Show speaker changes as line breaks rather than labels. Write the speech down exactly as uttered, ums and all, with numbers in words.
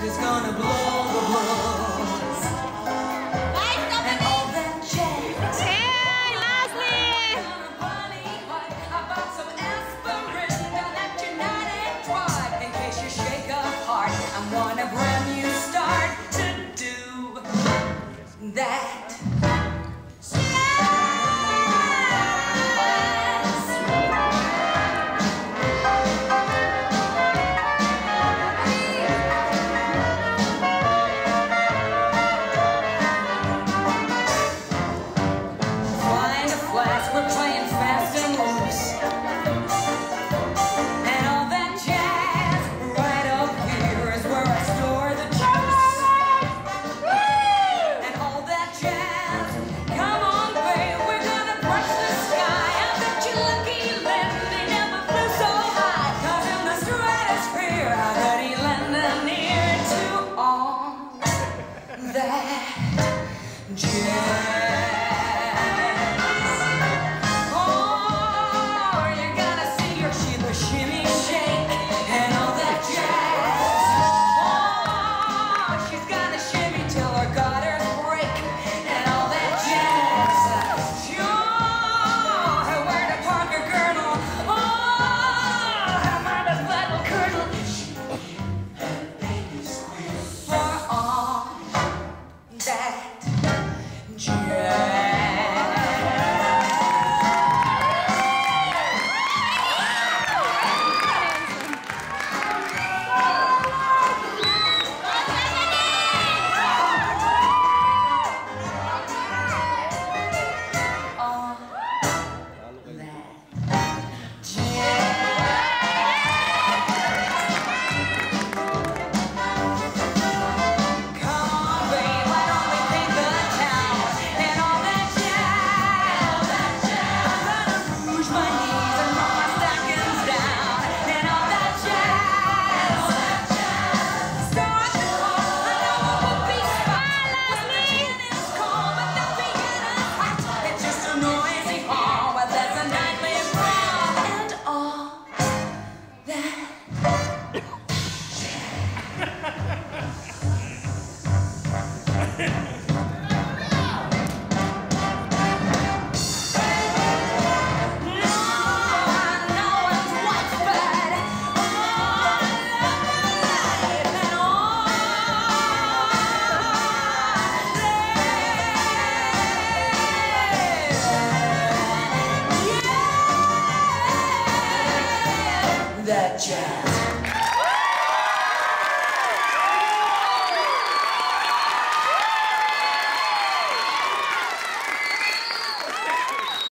is gonna blow the buzz. And all that jazz.
Hey, Leslie!
About some aspirin that you not and tried. In case you shake a heart, I'm one of brand new start to do that. We're playing fast and loose, and all that jazz right up here is where I store the juice. And all that jazz, come on babe, we're gonna brush the sky. I bet you lucky Lenny never flew so high, 'cause in the stratosphere I bet he landed near to all that jazz. That jazz.